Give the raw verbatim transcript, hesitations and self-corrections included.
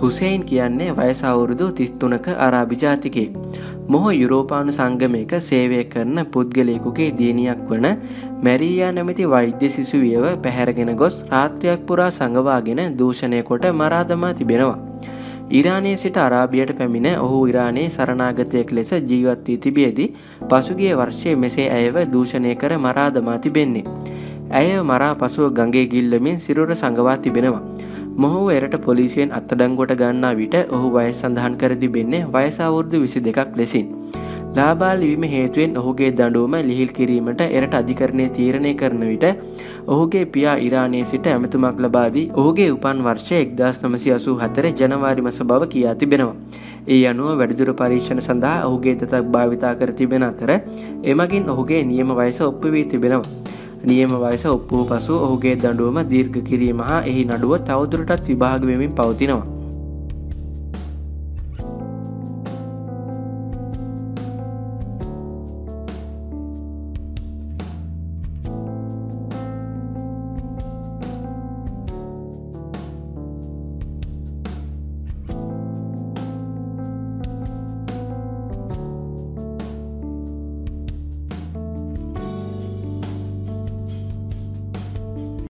හුසයින් කියන්නේ වයස අවුරුදු තිස් තුනක අරාබි ජාතිකයෙක්. මොහු යුරෝපානු සංගමයක සේවය කරන පුද්ගලයෙකුගේ දියණියක් වන මැරියා නැමැති වෛද්‍ය සිසුවියව පැහැරගෙන ගොස් රාත්‍රියක් පුරා සංගවාගෙන දූෂණය කොට මරා දමා තිබෙනවා. ඉරානයේ සිට අරාබියට පැමිණ ඔහු ඉරානයේ සරණාගතයෙක් ලෙස ජීවත් වී තිබියදී පසුගිය වර්ෂයේ මෙසේ ඇයව දූෂණය කර මරා දමා තිබෙන්නේ. ඇයව මරා පසුව ගඟේ ගිල්ලමින් සිරුර සංගවා තිබෙනවා. මොහු එරට පොලිසියෙන් අත්අඩංගුවට ගන්නා විට ඔහු වයස සඳහන් කර තිබෙන්නේ වයස අවුරුදු විසි දෙකක් ලෙසින්. ලාබාල වීම හේතුවෙන් ඔහුගේ දඬුවම ලිහිල් කිරීමට එරට අධිකරණය තීරණය කරන විට ඔහුගේ පියා ඉරානයේ සිට ඇමතුමක් ලබා දී ඔහුගේ උපන් වර්ෂය එක්දාස් නවසිය අසූ හතර ජනවාරි මාස බව කියා තිබෙනවා. ඒ අනුව වැඩිදුර පරීක්ෂණ සඳහා ඔහුගේ දතක් භාවිතා කර තිබෙන අතර එමගින් ඔහුගේ නියම වයස ඔප්පු වී තිබෙනවා. නියම වයස ඔප්පු වූ පසු ඔහුගේ දඬුවම දීර්ඝ කිරීම හා එහි නඩුව තවදුරටත් විභාග වෙමින් පවතිනවා.